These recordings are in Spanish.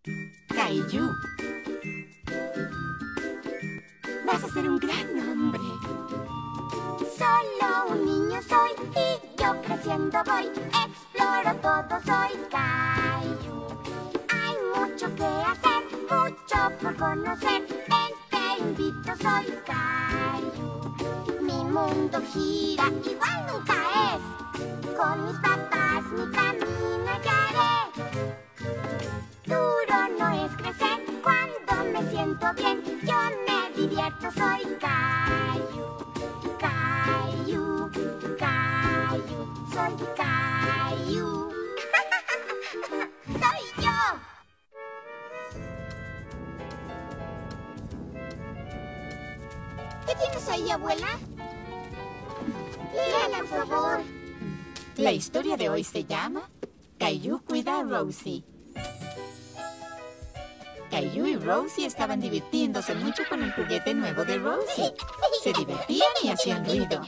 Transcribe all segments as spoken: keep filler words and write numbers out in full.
Caillou. Vas a ser un gran hombre. Solo un niño soy y yo creciendo voy. Exploro todo, soy Caillou. Hay mucho que hacer, mucho por conocer. Ven, te invito, soy Caillou. Mi mundo gira, igual nunca es. Con mis papás mi camino hallaré. Duro no es crecer, cuando me siento bien, yo me divierto, soy Caillou. Caillou, Caillou, soy Caillou. ¡Soy yo! ¿Qué tienes ahí, abuela? Léala, por favor. La historia de hoy se llama Caillou cuida a Rosie. Caillou y Rosie estaban divirtiéndose mucho con el juguete nuevo de Rosie. Se divertían y hacían ruido.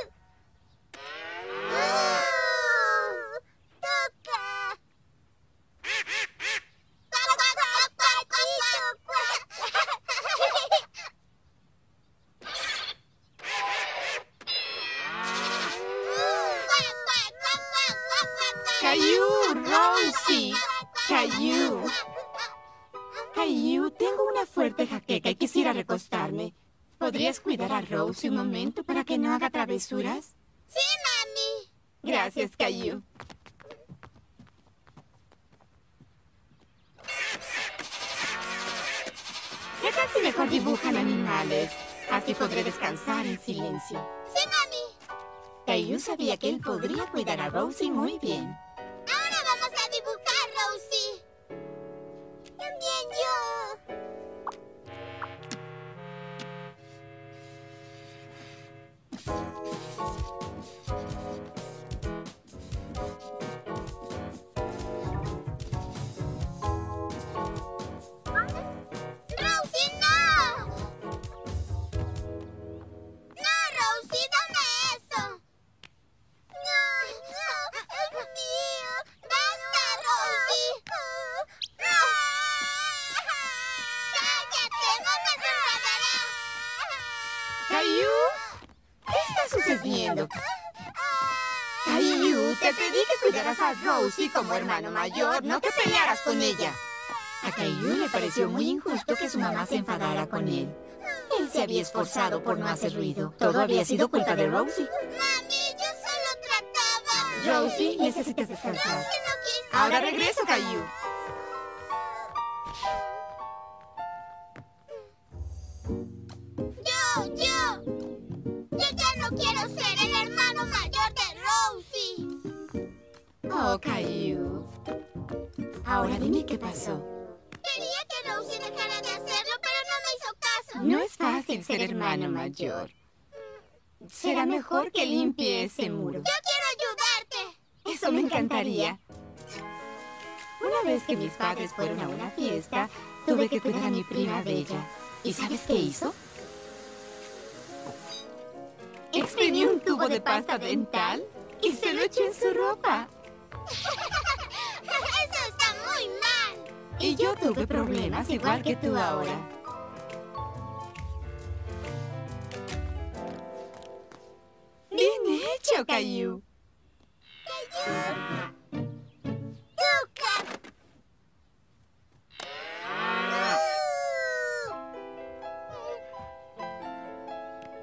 Caillou, Rosie, Caillou. Caillou, tengo una fuerte jaqueca y quisiera recostarme. ¿Podrías cuidar a Rosie un momento para que no haga travesuras? ¡Sí, mami! Gracias, Caillou. ¿Qué tal si mejor dibujan animales? Así podré descansar en silencio. ¡Sí, mami! Caillou sabía que él podría cuidar a Rosie muy bien. Ahora vamos a dibujar, Rosie. También yo. ¡Rosie, no! ¡No, Rosie, dame eso! ¡No, no! ¡Es mío! ¡Basta, Rosie! ¡Cállate! ¡Mamá se enfadará! ¿Caillou? ¿Qué está sucediendo? Caillou, te pedí que cuidaras a Rosie como hermano mayor, no que pelearas con ella. A Caillou le pareció muy injusto que su mamá se enfadara con él. Él se había esforzado por no hacer ruido. Todo había sido culpa de Rosie. Mami, yo solo trataba. Rosie, necesitas descansar. Rosie no quiso. Ahora regreso, Caillou. Yo, yo. Yo ya no quiero ser el hermano mayor de Rosie. Oh, Caillou. Ahora dime qué pasó. Quería que Rosie dejara de hacerlo, pero no me hizo caso. No es fácil ser hermano mayor. Será mejor que limpie ese muro. Yo quiero ayudarte. Eso me encantaría. Una vez que mis padres fueron a una fiesta, tuve que cuidar a mi prima Bella. ¿Y sabes qué hizo? Exprimió un tubo de pasta dental y se lo echó en su ropa. Eso está muy mal. Y yo tuve problemas igual que tú ahora. Bien hecho, Caillou. ¡Tuca!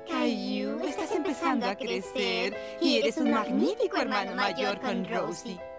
Caillou, estás empezando a crecer y eres un magnífico hermano mayor con Rosie.